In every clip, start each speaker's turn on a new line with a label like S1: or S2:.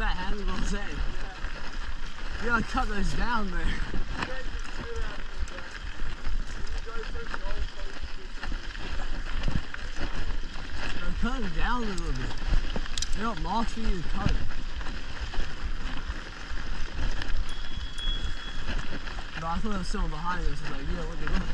S1: fat handlebars in. You gotta cut those down there. Cut them down a little bit. They're not marked for you to cut it. But I thought there was someone behind us. I was like, yeah, what are they doing?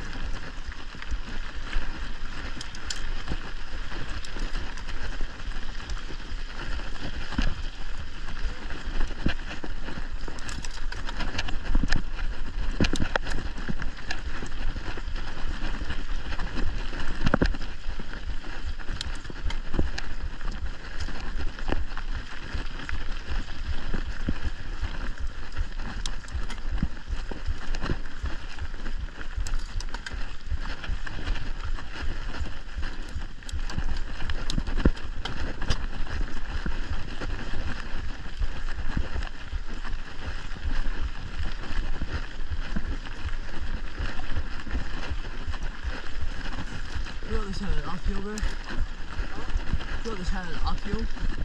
S1: You thought this had an uphill there? You thought this had an uphill?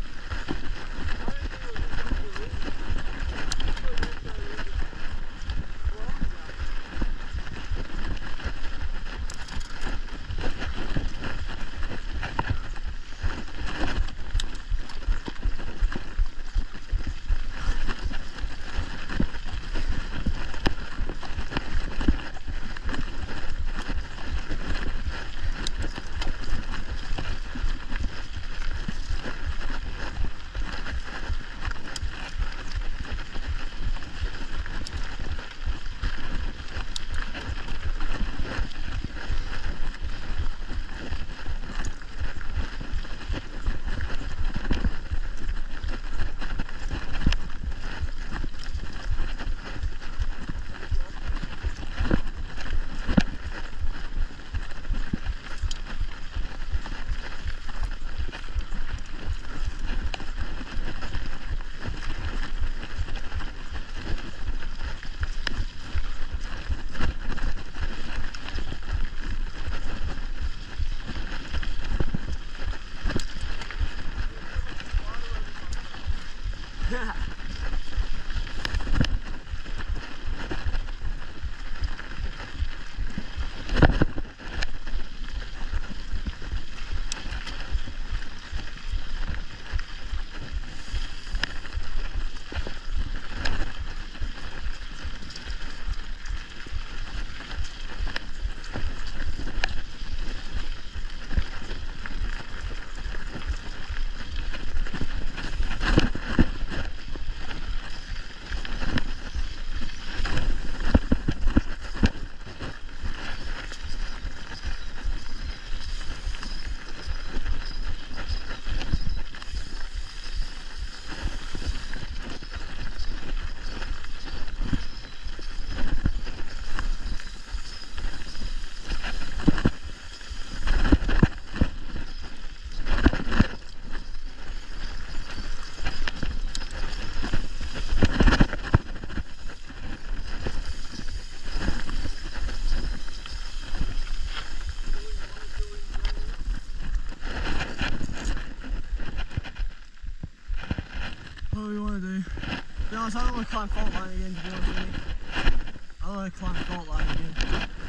S1: What do we want to do? To be honest, I don't want to climb fault line again, to be honest with you. I don't want to climb fault line again.